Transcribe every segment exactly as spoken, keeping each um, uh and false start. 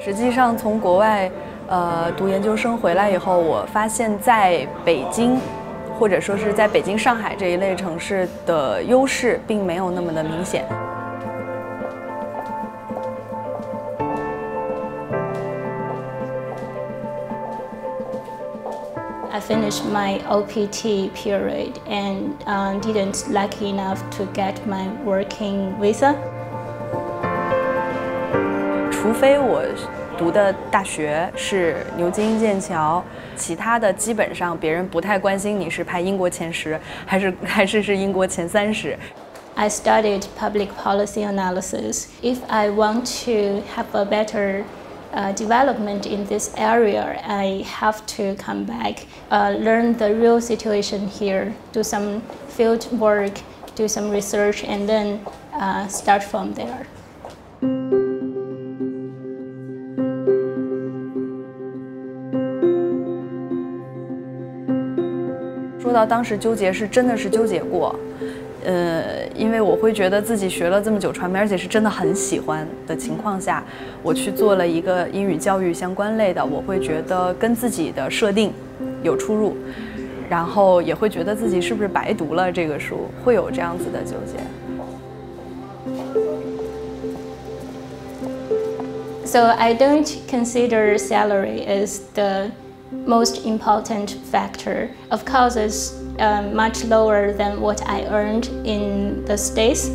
实际上，从国外呃读研究生回来以后，我发现在北京，或者说是在北京、上海这一类城市的优势并没有那么的明显。 I finished my O P T period and uh, didn't lucky enough to get my working visa. 除非我读的大学是牛津、剑桥，其他的基本上别人不太关心你是排英国前十，还是还是是英国前三十。 I studied public policy analysis. If I want to have a better Uh, development in this area, I have to come back, uh, learn the real situation here, do some field work, do some research, and then uh, start from there. 说到当时纠结，是真的是纠结过。 呃，因为我会觉得自己学了这么久传媒，而且是真的很喜欢的情况下，我去做了一个英语教育相关类的，我会觉得跟自己的设定有出入，然后也会觉得自己是不是白读了这个书，会有这样子的纠结。 So I don't consider salary as the most important factor. Of course, it's uh, much lower than what I earned in the States.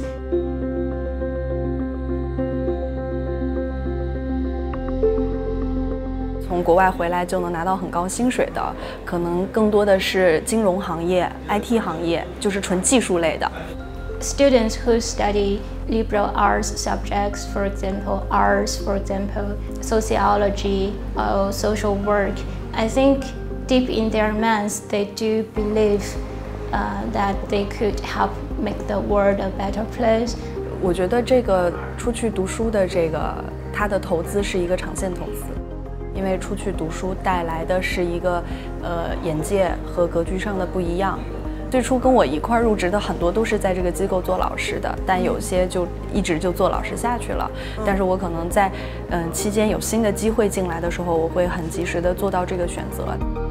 从国外回来就能拿到很高薪水的，可能更多的是金融行业、I T 行业，就是纯技术类的。 Students who study liberal arts subjects, for example, arts, for example, sociology, or social work, I think deep in their minds they do believe uh, that they could help make the world a better place. 我觉得这个出去读书的这个，它的投资是一个长线投资，因为出去读书带来的是一个呃眼界和格局上的不一样。 最初跟我一块入职的很多都是在这个机构做老师的，但有些就一直就做老师下去了。但是我可能在嗯期间有新的机会进来的时候，我会很及时的做到这个选择。